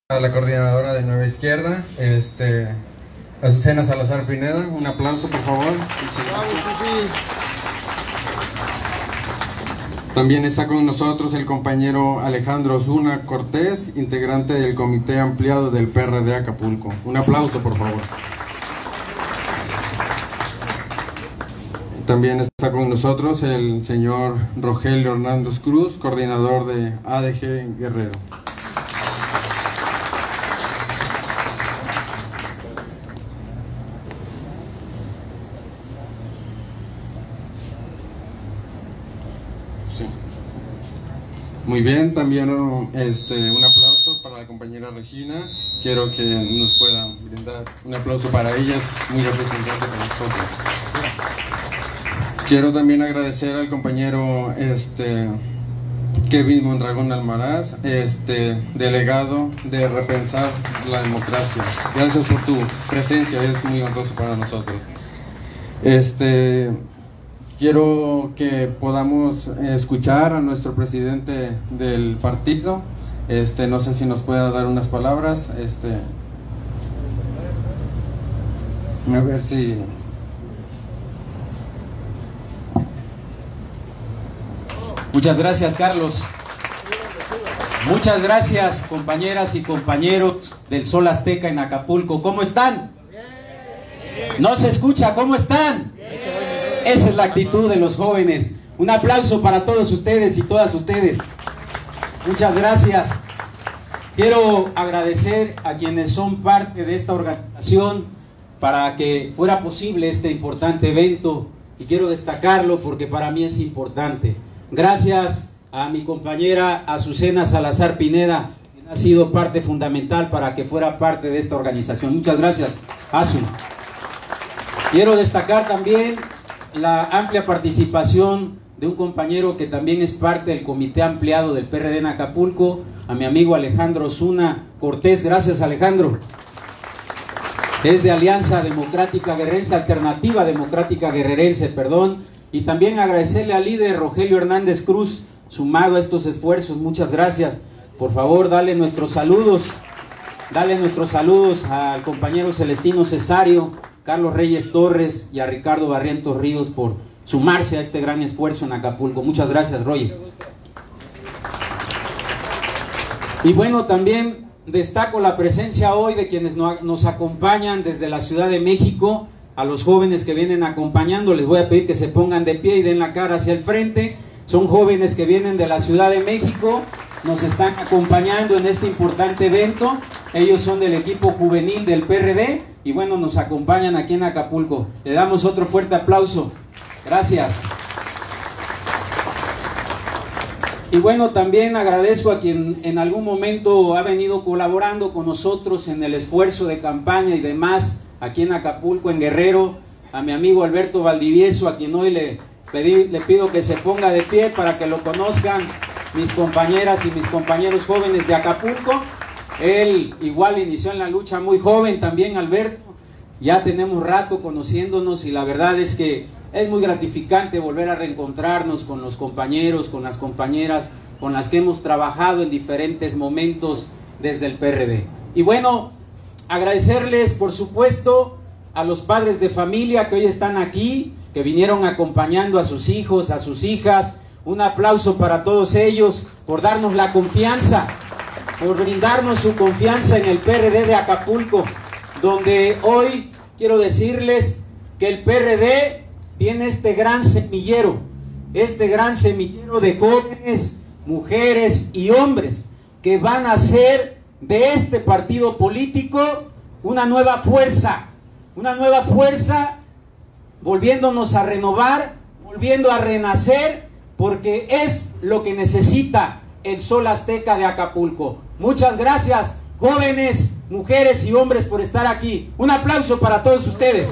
A la coordinadora de Nueva Izquierda, Azucena Salazar Pineda. Un aplauso, por favor. También está con nosotros el compañero Alejandro Osuna Cortés, integrante del Comité Ampliado del PRD Acapulco. Un aplauso, por favor. También está con nosotros el señor Rogelio Hernández Cruz, coordinador de ADG Guerrero. Muy bien, también un aplauso para la compañera Regina. Quiero que nos puedan brindar un aplauso para ellas, muy representante para nosotros. Quiero también agradecer al compañero Kevin Mondragón Almaraz, delegado de Repensar la Democracia. Gracias por tu presencia, es muy honroso para nosotros. Quiero que podamos escuchar a nuestro presidente del partido. No sé si nos pueda dar unas palabras. A ver si... Muchas gracias, Carlos. Muchas gracias, compañeras y compañeros del Sol Azteca en Acapulco. ¿Cómo están? ¿No se escucha? ¿Cómo están? Esa es la actitud de los jóvenes. Un aplauso para todos ustedes y todas ustedes. Muchas gracias. Quiero agradecer a quienes son parte de esta organización para que fuera posible este importante evento, y quiero destacarlo porque para mí es importante. Gracias a mi compañera Azucena Salazar Pineda, quien ha sido parte fundamental para que fuera parte de esta organización. Muchas gracias, Azu. Quiero destacar también la amplia participación de un compañero que también es parte del Comité Ampliado del PRD en Acapulco, a mi amigo Alejandro Osuna Cortés. Gracias, Alejandro. Es de Alianza Democrática Guerrerense, Alternativa Democrática Guerrerense, perdón. Y también agradecerle al líder Rogelio Hernández Cruz, sumado a estos esfuerzos. Muchas gracias. Por favor, dale nuestros saludos al compañero Celestino Cesario, Carlos Reyes Torres y a Ricardo Barrientos Ríos por sumarse a este gran esfuerzo en Acapulco. Muchas gracias, Roger. Y bueno, también destaco la presencia hoy de quienes nos acompañan desde la Ciudad de México. A los jóvenes que vienen acompañando les voy a pedir que se pongan de pie y den la cara hacia el frente. Son jóvenes que vienen de la Ciudad de México, nos están acompañando en este importante evento. Ellos son del equipo juvenil del PRD y bueno, nos acompañan aquí en Acapulco. Le damos otro fuerte aplauso. Gracias. Y bueno, también agradezco a quien en algún momento ha venido colaborando con nosotros en el esfuerzo de campaña y demás aquí en Acapulco, en Guerrero, a mi amigo Alberto Valdivieso, a quien hoy le pido que se ponga de pie para que lo conozcan mis compañeras y mis compañeros jóvenes de Acapulco. Él igual inició en la lucha muy joven también, Alberto. Ya tenemos rato conociéndonos y la verdad es que es muy gratificante volver a reencontrarnos con los compañeros, con las compañeras con las que hemos trabajado en diferentes momentos desde el PRD. Y bueno, agradecerles, por supuesto, a los padres de familia que hoy están aquí, que vinieron acompañando a sus hijos, a sus hijas. Un aplauso para todos ellos por darnos la confianza, por brindarnos su confianza en el PRD de Acapulco, donde hoy quiero decirles que el PRD tiene este gran semillero de jóvenes, mujeres y hombres que van a hacer de este partido político una nueva fuerza, volviéndonos a renovar, volviendo a renacer, porque es lo que necesita el Sol Azteca de Acapulco. Muchas gracias, jóvenes, mujeres y hombres, por estar aquí. Un aplauso para todos ustedes.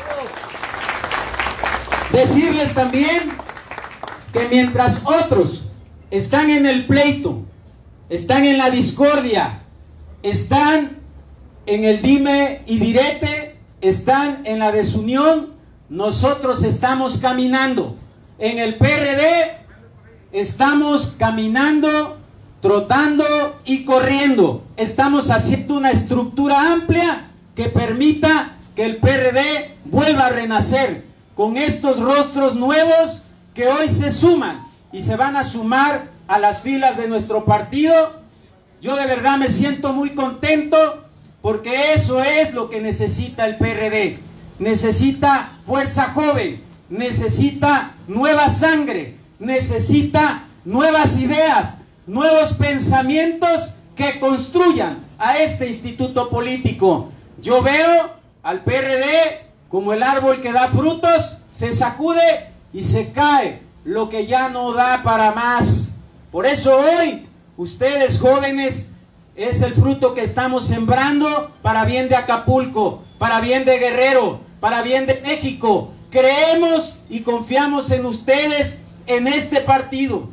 Decirles también que mientras otros están en el pleito, están en la discordia, están en el dime y direte, están en la desunión, nosotros estamos caminando. En el PRD estamos caminando trotando y corriendo. Estamos haciendo una estructura amplia que permita que el PRD vuelva a renacer con estos rostros nuevos que hoy se suman y se van a sumar a las filas de nuestro partido. Yo de verdad me siento muy contento porque eso es lo que necesita el PRD. Necesita fuerza joven, necesita nueva sangre, necesita nuevas ideas, nuevos pensamientos que construyan a este instituto político. Yo veo al PRD como el árbol que da frutos, se sacude y se cae lo que ya no da para más. Por eso hoy, ustedes jóvenes, es el fruto que estamos sembrando para bien de Acapulco, para bien de Guerrero, para bien de México. Creemos y confiamos en ustedes, en este partido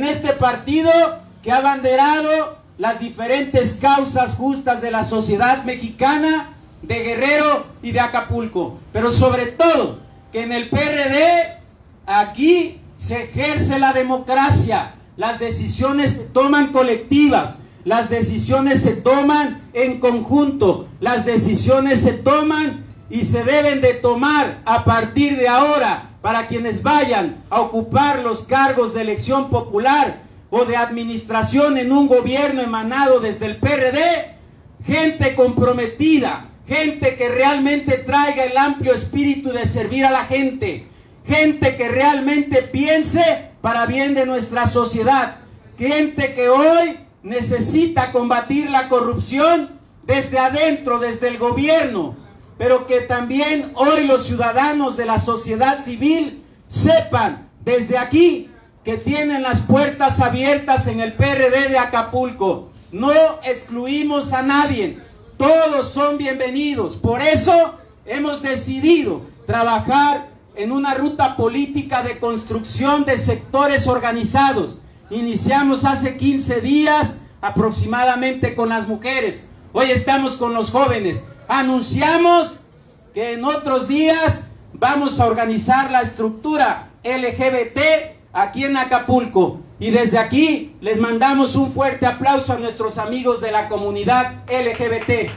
que ha abanderado las diferentes causas justas de la sociedad mexicana, de Guerrero y de Acapulco. Pero sobre todo, que en el PRD, aquí se ejerce la democracia. Las decisiones se toman colectivas, las decisiones se toman en conjunto, las decisiones se toman y se deben de tomar a partir de ahora para quienes vayan a ocupar los cargos de elección popular o de administración en un gobierno emanado desde el PRD, gente comprometida, gente que realmente traiga el amplio espíritu de servir a la gente, gente que realmente piense para bien de nuestra sociedad, gente que hoy necesita combatir la corrupción desde adentro, desde el gobierno, pero que también hoy los ciudadanos de la sociedad civil sepan desde aquí que tienen las puertas abiertas en el PRD de Acapulco. No excluimos a nadie, todos son bienvenidos. Por eso hemos decidido trabajar en una ruta política de construcción de sectores organizados. Iniciamos hace 15 días aproximadamente con las mujeres. Hoy estamos con los jóvenes. Anunciamos que en otros días vamos a organizar la estructura LGBT aquí en Acapulco. Y desde aquí les mandamos un fuerte aplauso a nuestros amigos de la comunidad LGBT.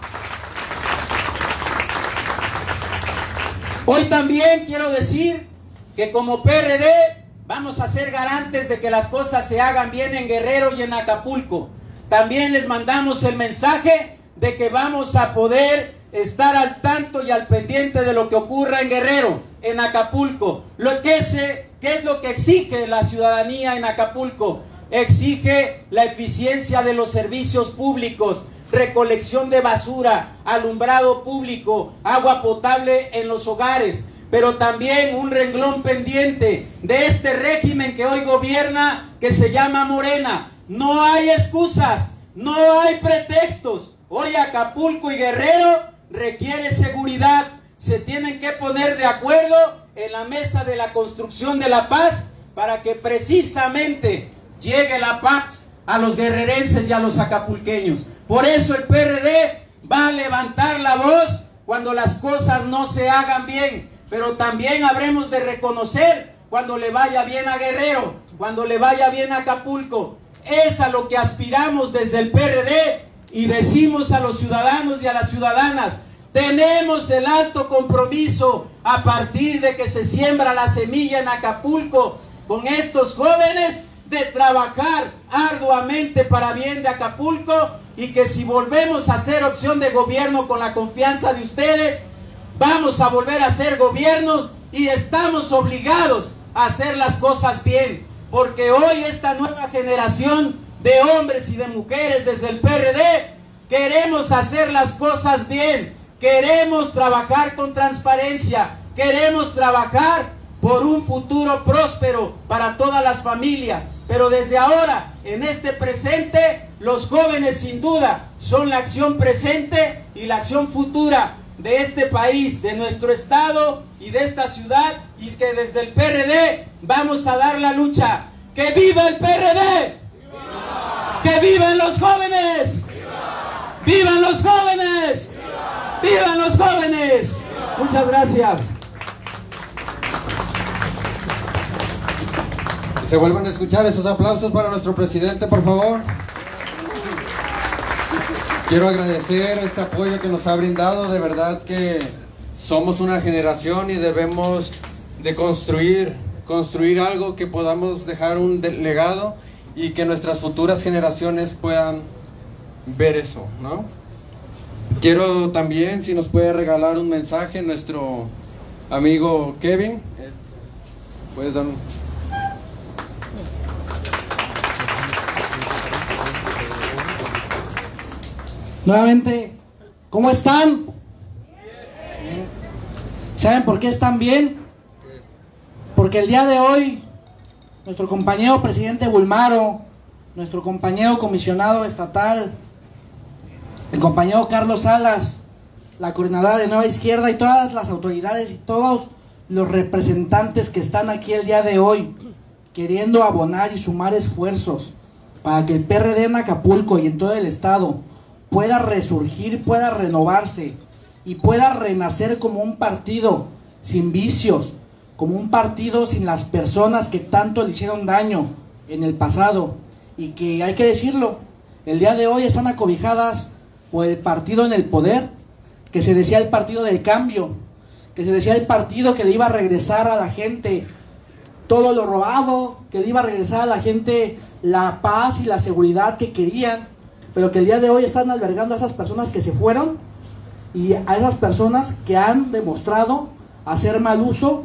Hoy también quiero decir que como PRD vamos a ser garantes de que las cosas se hagan bien en Guerrero y en Acapulco. También les mandamos el mensaje de que vamos a poder estar al tanto y al pendiente de lo que ocurra en Guerrero, en Acapulco. ¿Qué es lo que exige la ciudadanía en Acapulco? Exige la eficiencia de los servicios públicos, recolección de basura, alumbrado público, agua potable en los hogares, pero también un renglón pendiente de este régimen que hoy gobierna, que se llama Morena. No hay excusas, no hay pretextos. Hoy Acapulco y Guerrero requiere seguridad. Se tienen que poner de acuerdo en la mesa de la construcción de la paz para que precisamente llegue la paz a los guerrerenses y a los acapulqueños. Por eso el PRD va a levantar la voz cuando las cosas no se hagan bien, pero también habremos de reconocer cuando le vaya bien a Guerrero, cuando le vaya bien a Acapulco. Es a lo que aspiramos desde el PRD y decimos a los ciudadanos y a las ciudadanas: tenemos el alto compromiso a partir de que se siembra la semilla en Acapulco con estos jóvenes de trabajar arduamente para bien de Acapulco, y que si volvemos a ser opción de gobierno con la confianza de ustedes, vamos a volver a ser gobierno y estamos obligados a hacer las cosas bien, porque hoy esta nueva generación de hombres y de mujeres desde el PRD queremos hacer las cosas bien, queremos trabajar con transparencia, queremos trabajar por un futuro próspero para todas las familias. Pero desde ahora, en este presente, los jóvenes sin duda son la acción presente y la acción futura de este país, de nuestro estado y de esta ciudad, y que desde el PRD vamos a dar la lucha. ¡Que viva el PRD! ¡Viva! ¡Que vivan los jóvenes! ¡Viva! ¡Vivan los jóvenes! ¡Viva! ¡Vivan los jóvenes! ¡Viva! Muchas gracias. Se vuelvan a escuchar esos aplausos para nuestro presidente, por favor. Quiero agradecer este apoyo que nos ha brindado. De verdad que somos una generación y debemos de construir algo que podamos dejar un legado y que nuestras futuras generaciones puedan ver eso, ¿no? Quiero también, si nos puede regalar un mensaje, nuestro amigo Kevin. ¿Puedes dar un... Nuevamente, ¿cómo están? ¿Saben por qué están bien? Porque el día de hoy, nuestro compañero presidente Bulmaro, nuestro compañero comisionado estatal, el compañero Carlos Salas, la coordinadora de Nueva Izquierda y todas las autoridades y todos los representantes que están aquí el día de hoy, queriendo abonar y sumar esfuerzos para que el PRD en Acapulco y en todo el estado pueda resurgir, pueda renovarse y pueda renacer como un partido sin vicios, como un partido sin las personas que tanto le hicieron daño en el pasado y que, hay que decirlo, el día de hoy están acobijadas por el partido en el poder, que se decía el partido del cambio, que se decía el partido que le iba a regresar a la gente todo lo robado, que le iba a regresar a la gente la paz y la seguridad que querían, pero que el día de hoy están albergando a esas personas que se fueron y a esas personas que han demostrado hacer mal uso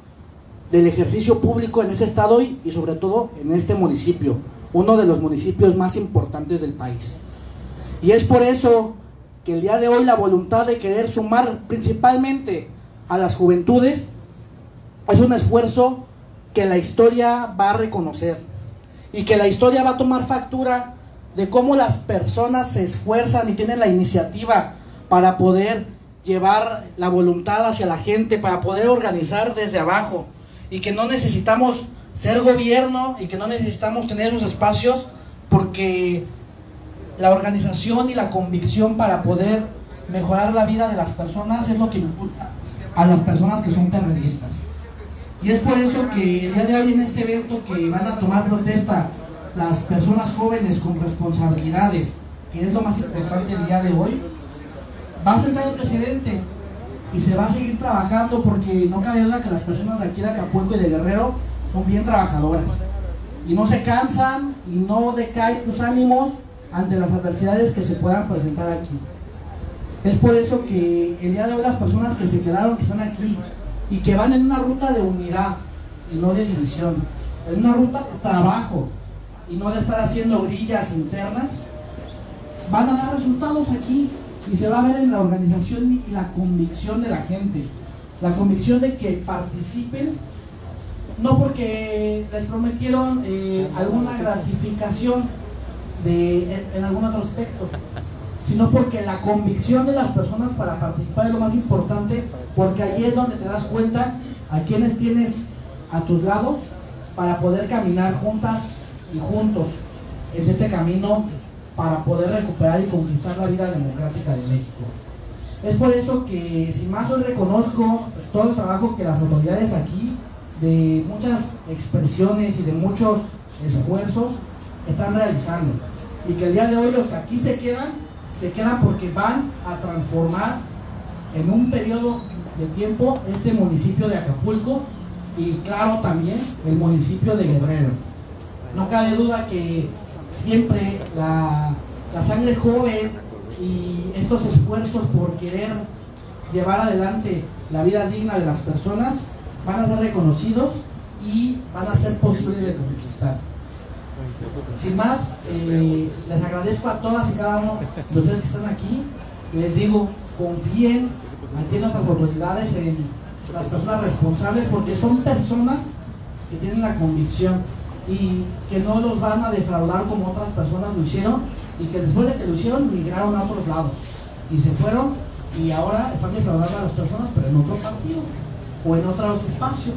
del ejercicio público en ese estado y sobre todo en este municipio, uno de los municipios más importantes del país. Y es por eso que el día de hoy la voluntad de querer sumar principalmente a las juventudes es un esfuerzo que la historia va a reconocer y que la historia va a tomar factura de cómo las personas se esfuerzan y tienen la iniciativa para poder llevar la voluntad hacia la gente, para poder organizar desde abajo, y que no necesitamos ser gobierno y que no necesitamos tener esos espacios, porque la organización y la convicción para poder mejorar la vida de las personas es lo que importa a las personas que son periodistas. Y es por eso que el día de hoy en este evento que van a tomar protesta las personas jóvenes con responsabilidades, que es lo más importante el día de hoy, va a sentar el presidente y se va a seguir trabajando, porque no cabe duda que las personas de aquí de Acapulco y de Guerrero son bien trabajadoras y no se cansan y no decaen sus ánimos ante las adversidades que se puedan presentar aquí. Es por eso que el día de hoy las personas que se quedaron, que están aquí y que van en una ruta de unidad y no de división, en una ruta de trabajo y no de estar haciendo grillas internas, van a dar resultados aquí y se va a ver en la organización y la convicción de la gente, la convicción de que participen, no porque les prometieron alguna gratificación en algún otro aspecto, sino porque la convicción de las personas para participar es lo más importante, porque allí es donde te das cuenta a quienes tienes a tus lados para poder caminar juntas y juntos en este camino para poder recuperar y conquistar la vida democrática de México. Es por eso que, sin más, hoy reconozco todo el trabajo que las autoridades aquí, de muchas expresiones y de muchos esfuerzos, están realizando, y que el día de hoy los que aquí se quedan porque van a transformar en un periodo de tiempo este municipio de Acapulco y, claro, también el municipio de Guerrero. No cabe duda que siempre la sangre joven y estos esfuerzos por querer llevar adelante la vida digna de las personas van a ser reconocidos y van a ser posibles de conquistar. Sin más, les agradezco a todas y cada uno de ustedes que están aquí. Les digo, confíen aquí en nuestras autoridades, en las personas responsables, porque son personas que tienen la convicción y que no los van a defraudar como otras personas lo hicieron, y que después de que lo hicieron migraron a otros lados y se fueron y ahora están defraudando a las personas, pero en otro partido o en otros espacios.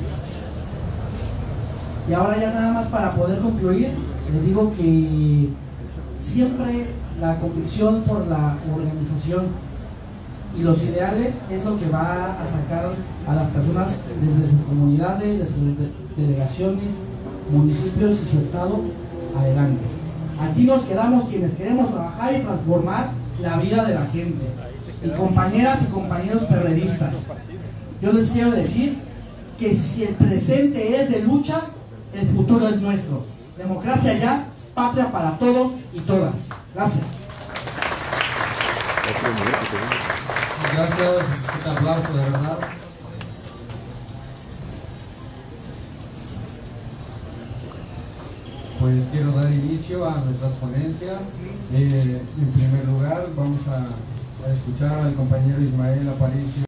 Y ahora ya nada más para poder concluir, les digo que siempre la convicción por la organización y los ideales es lo que va a sacar a las personas desde sus comunidades, desde sus delegaciones, municipios y su estado adelante. Aquí nos quedamos quienes queremos trabajar y transformar la vida de la gente. Y compañeras y compañeros perredistas, yo les quiero decir que si el presente es de lucha, el futuro es nuestro. Democracia ya, patria para todos y todas. Gracias. Gracias, un aplauso de verdad. Pues quiero dar inicio a nuestras ponencias. En primer lugar vamos a escuchar al compañero Ismael Aparicio.